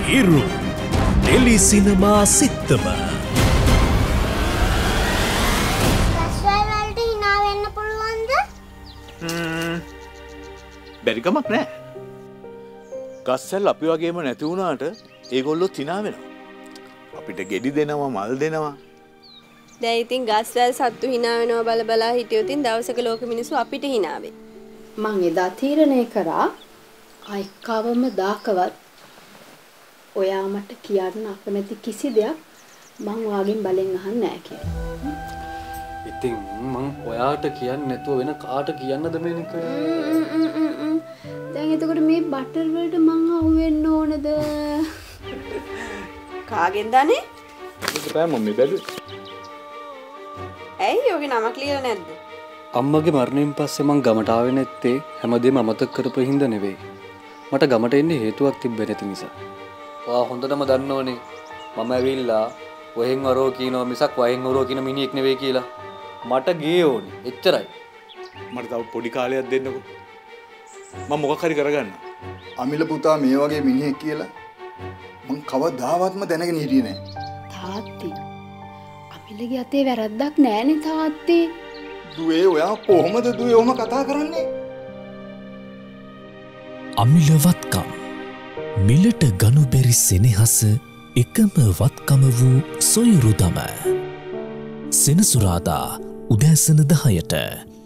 හිරු tele සිනමා සිත්තම රස්වැල්වලට hina වෙන්න පුළුවන්ද? බැරි කමක් නැහැ. ගස්සල් අපි වගේම නැති වුණාට ඒගොල්ලොත් hina වෙනවා. අපිට ගෙඩි දෙනවා මල් දෙනවා. දැන් ඉතින් ගස්වැල් සත්තු hina වෙනවා බල බලා හිටියොත් ඉතින් දවසක ලෝක මිනිස්සු අපිට hina වෙයි. මං එදා තීරණය කරා අයිකවම දාකවත් ඔයා මට කියන්න අකමැති කිසි දෙයක් මං ඔයාගෙන් බලෙන් අහන්නේ නැහැ කියලා. ඉතින් මං ඔයාට කියන්නේ නැතුව වෙන කාට කියන්නද මේනික? දැන් එතකොට මේ බටර් වලට මං අහුවෙන්න ඕනද? කාගෙන්ද අනේ? ඒක තමයි මම්මි බැලුවේ. ඇයි ඔගේ නමක් ලියලා නැද්ද? අම්මගේ මරණයෙන් පස්සේ මං ගමට ආවේ නැත්තේ හැමදේම අමතක කරපු හින්දා නෙවෙයි. මට ගමට එන්න හේතුවක් තිබ්බේ නැති නිසා. ඔයා හොඳටම දන්නෝනේ මම ඇවිල්ලා වහෙන් වරෝ කියනවා මිසක් වහෙන් වරෝ කියන මිනිහෙක් නෙවෙයි කියලා. මට ගේ ඕනේ. එච්චරයි. මට තව පොඩි කාලයක් දෙන්නකෝ. මම මොකක් හරි කරගන්න. අමිල පුතා මේ වගේ මිනිහෙක් කියලා මං කවදාවත්ම දැනගෙන හිටියේ නෑ. තාත්තී අමිලගේ අතේ වැරද්දක් නෑනේ තාත්තී. දුවේ ඔයා කොහොමද දුවේ ඔහම කතා කරන්නේ? අමිල වත්කම් මිලට ගනු බැරි සෙනෙහස එකම වත්කම වූ සොයුරුදම සෙනසුරාදා උදෑසන 10ට